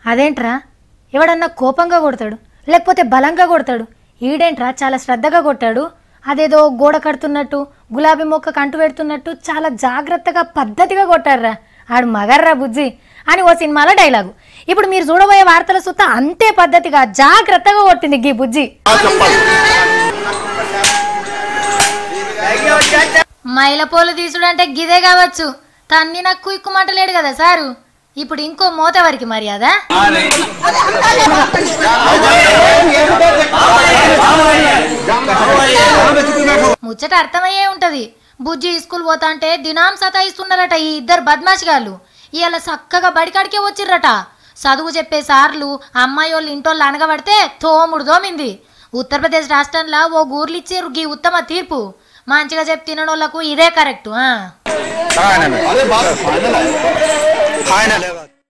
అదేంట్రా ఎవడన్నా కోపంగా కొడతాడు లేకపోతే బలంగా కొడతాడు, ఈడేంట్రా చాలా శ్రద్ధగా కొట్టాడు, అదేదో గోడ కడుతున్నట్టు గులాబీ మొక్క కంటు పెడుతున్నట్టు చాలా జాగ్రత్తగా పద్ధతిగా కొట్టాడురా, ఆడు మగర్రా బుజ్జి అని ఓ సినిమాలో డైలాగు. ఇప్పుడు మీరు చూడబోయే వార్తల సుత్త అంతే పద్ధతిగా జాగ్రత్తగా కొట్టింది గీ బుజ్జి. మైలపోలు తీసుడంటే గిదే కావచ్చు, తన్ని నాకు ఇక్కు మాటలేడు కదా సారు. ఇప్పుడు ఇంకో మోతవరికి మర్యాద. ముచ్చట అర్థమయ్యే ఉంటది. బుజ్జి స్కూల్ పోతా అంటే దినాం సతాయిస్తున్నారట ఈ ఇద్దరు బద్మాషిగాళ్ళు. ఇవాళ చక్కగా బడికాడికే వచ్చిర్రట. చదువు చెప్పే సార్లు అమ్మాయి వాళ్ళు ఇంటోళ్ళు అనగబడితే తోముడు దోమింది. ఉత్తరప్రదేశ్ రాష్ట్రంలో ఓ గూర్లు ఇచ్చారు గీ ఉత్తమ తీర్పు. మంచిగా చెప్పి తినోళ్ళకు ఇదే కరెక్టు.